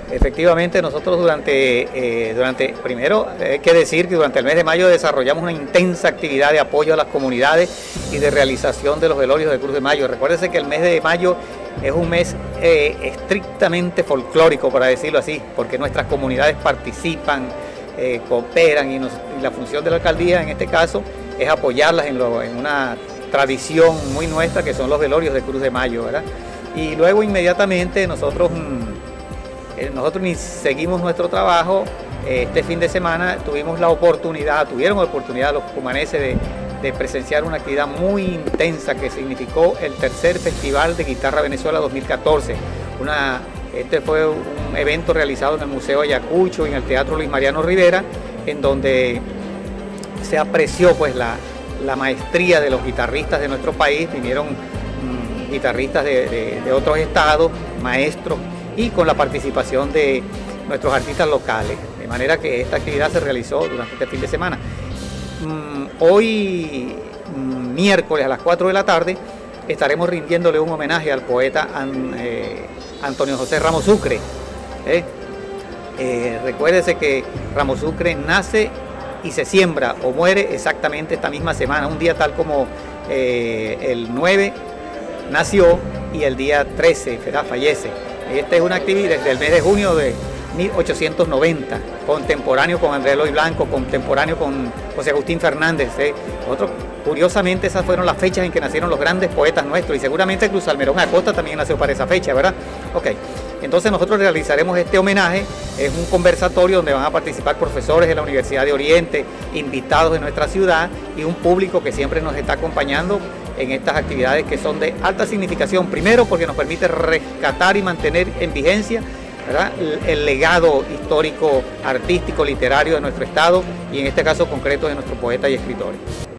Efectivamente, nosotros primero hay que decir que durante el mes de mayo desarrollamos una intensa actividad de apoyo a las comunidades y de realización de los velorios de Cruz de Mayo. Recuérdense que el mes de mayo es un mes estrictamente folclórico, para decirlo así, porque nuestras comunidades participan, cooperan y la función de la alcaldía en este caso es apoyarlas en una tradición muy nuestra que son los velorios de Cruz de Mayo, ¿verdad? Y luego inmediatamente nosotros seguimos nuestro trabajo. Este fin de semana tuvieron la oportunidad los cumaneses de presenciar una actividad muy intensa que significó el tercer Festival de Guitarra Venezuela 2014. Este fue un evento realizado en el Museo Ayacucho y en el Teatro Luis Mariano Rivera, en donde se apreció pues la maestría de los guitarristas de nuestro país. Vinieron guitarristas de otros estados, maestros, y con la participación de nuestros artistas locales, de manera que esta actividad se realizó durante este fin de semana. Hoy, miércoles a las 4 de la tarde, estaremos rindiéndole un homenaje al poeta Antonio José Ramos Sucre. Recuérdese que Ramos Sucre nace y se siembra o muere exactamente esta misma semana, un día tal como el 9 nació y el día 13 fallece. Esta es una actividad desde el mes de junio de 1890, contemporáneo con Andrés Eloy Blanco, contemporáneo con José Agustín Fernández. Curiosamente esas fueron las fechas en que nacieron los grandes poetas nuestros, y seguramente Cruz Almerón Acosta también nació para esa fecha, ¿verdad? Ok, entonces nosotros realizaremos este homenaje. Es un conversatorio donde van a participar profesores de la Universidad de Oriente, invitados de nuestra ciudad y un público que siempre nos está acompañando en estas actividades que son de alta significación. Primero, porque nos permite rescatar y mantener en vigencia, ¿verdad?, el legado histórico, artístico, literario de nuestro estado, y en este caso concreto de nuestros poetas y escritores.